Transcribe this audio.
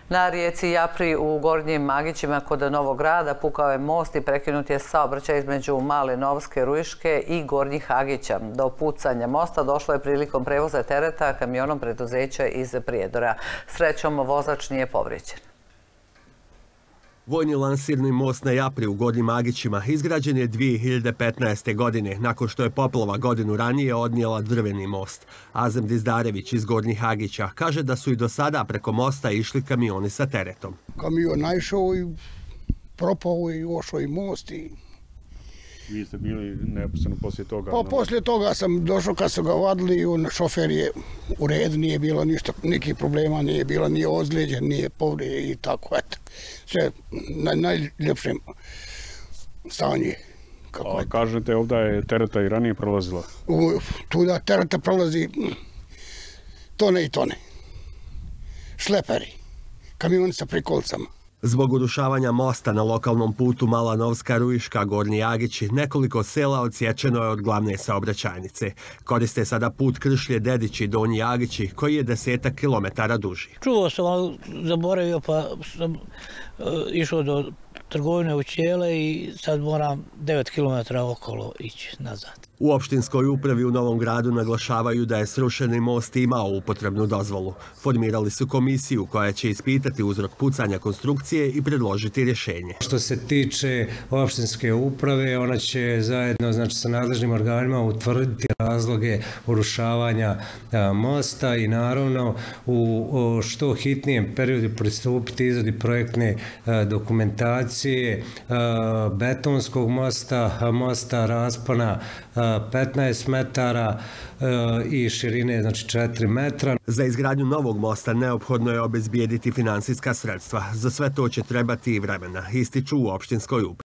Na rijeci Japri u Gornjim Magićima kod Novog Grada pukao je most i prekinut je saobraćaj između Male Novske Ruiške i Gornjih Agića. Do pucanja mosta došlo je prilikom prevoza tereta kamionom preduzeća iz Prijedora. Srećom, vozač nije povrijeđen. Vojni lansirni most na Japri u Gornjim Agićima izgrađen je 2015. godine, nakon što je poplava godinu ranije odnijela drveni most. Azem Dizdarević iz Gornjih Agića kaže da su i do sada preko mosta išli kamioni sa teretom. Kamion naišao i propao i ošao i most. Vi ste bili neposredno poslije toga? Pa poslije toga sam došao kad su ga vadili, šofer je u redu, nije bilo ništa, nikih problema, nije bilo, nije ozlijeđen, nije povrijeđen i tako, eto. Sve na najljepšem stanju. A kažete, ovdje je tereta i ranije prolazila? Tu da tereta prolazi tone i tone. Šleperi, kamioni sa prikolcama. Zbog urušavanja mosta na lokalnom putu Mala Novska Ruiška Gornji Agići, nekoliko sela odsječeno je od glavne saobraćajnice. Koriste sada put Kršlje-Dedići Donji Agići, koji je 10 kilometara duži. Čuo sam, ali zaboravio, pa sam išao do trgovine u Ćele i sad moram 9 kilometara okolo ići nazad. U opštinskoj upravi u Novom Gradu naglašavaju da je srušeni most imao upotrebnu dozvolu. Formirali su komisiju koja će ispitati uzrok pucanja konstrukcije i predložiti rješenje. Što se tiče opštinske uprave, ona će zajedno sa nadležnim organima utvrditi razloge urušavanja mosta i naravno u što hitnijem periodu pristupiti izradi projektne dokumentacije betonskog mosta raspona 15 metara i širine 4 metra. Za izgradnju novog mosta neophodno je obezbijediti finansijska sredstva. Za sve to će trebati i vremena, ističu u opštinskoj upravi.